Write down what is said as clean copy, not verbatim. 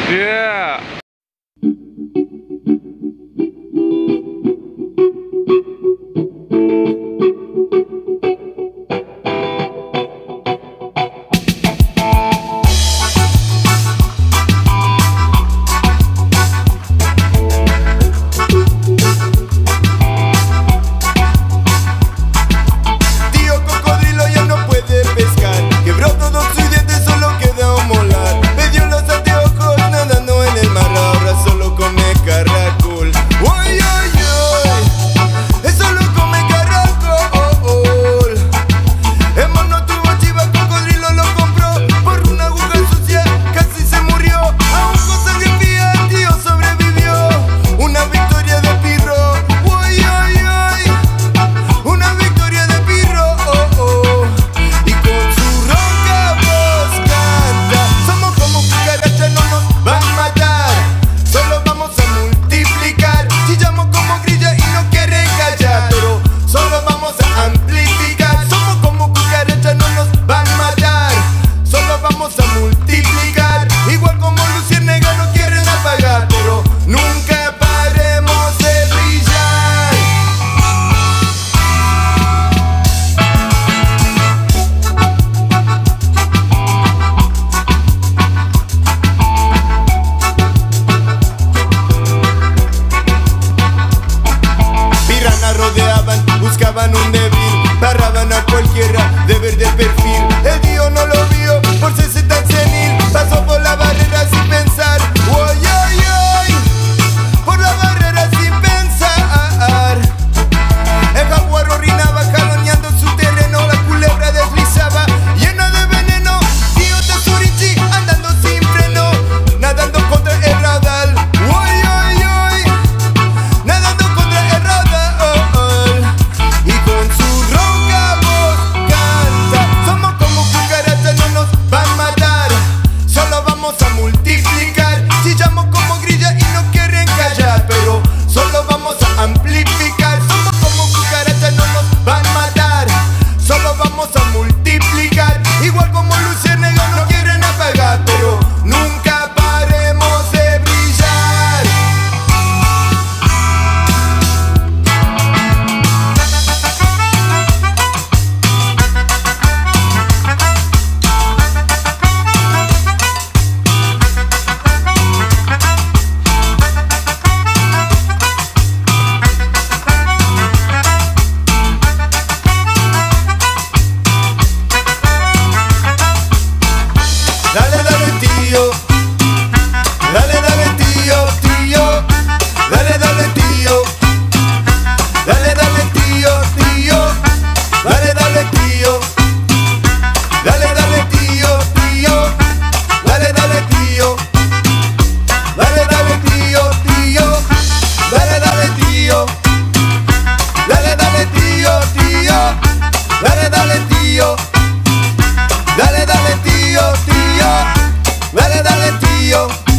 Yeah. Buscaban un débil, barraban a cualquiera de ver del perfil. El tío no lo vio por ser tan senil. Pasó por la barrera sin pensar. Uy, uy, uy, por la barrera sin pensar. El jaguar orinaba jaloneando su terreno. La culebra deslizaba llena de veneno. Tío Tasurichi andando sin freno, nadando contra el raudal. Uy, uy, uy, nadando contra el raudal. Y con su ronca voz canta: somos como cucarachas, no nos van a matar, solo vamos a multiplicar. Chillamos como grilla y no quieren callar, pero solo vamos a amplificar. Somos como cucarachas, no nos van a matar, solo vamos a multiplicar. Igual como luciérnagas no quieren apagar, pero nunca paremos de brillar. Dale, dale tío, dale tío, tío, dale tío, dale tío, tío, dale tío, dale tío, tío, dale tío, dale tío, tío, dale tío, dale tío, tío, dale tío, dale tío, tío, dale tío.